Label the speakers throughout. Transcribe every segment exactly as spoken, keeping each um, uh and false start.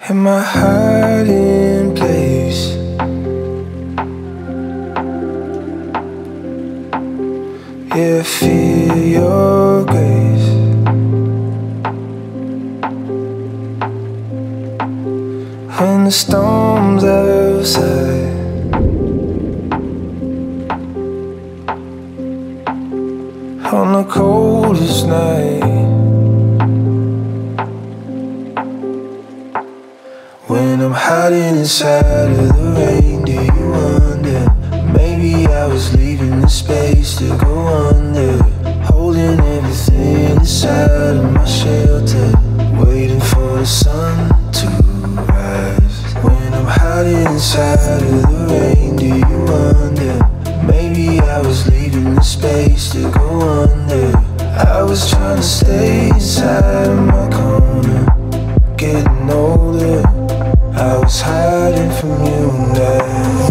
Speaker 1: in my hiding place. Yeah, I feel your grace. When the storm's outside, on the coldest night, when I'm hiding inside of the rain, do you wonder? Maybe I was leaving the space to go under, holding everything inside of my shelter, waiting for the sun to rise. When I'm hiding inside of the rain, do you wonder? Maybe I was leaving the space to go under. I was trying to stay inside of my corner, getting older. I was hiding from you now.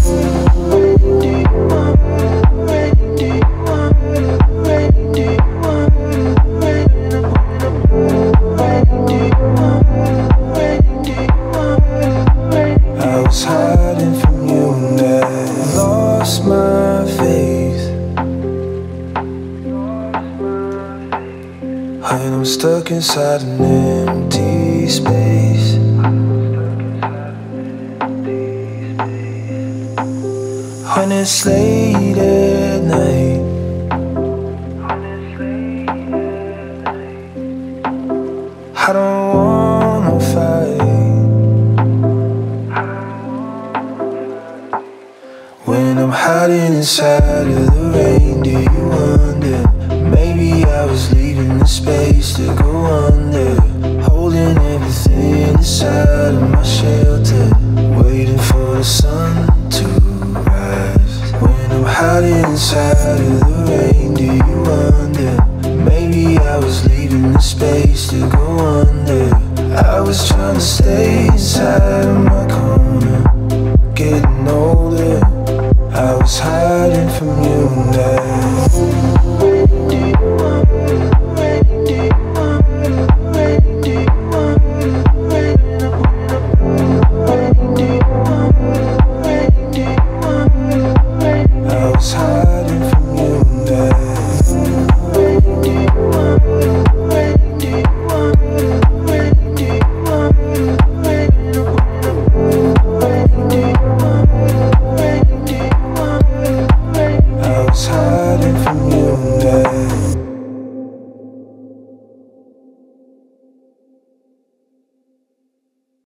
Speaker 1: I was hiding from you now. Lost my faith when I'm stuck inside an empty space. When it's late at night, I don't wanna fight. When I'm hiding inside of the rain, do you wonder? Maybe I was leaving the space to go under, holding everything inside of my shelter, waiting for the sun to rise. When I'm hiding inside of the rain, do you wonder? Maybe I was leaving the space to go under. I was trying to stay inside of my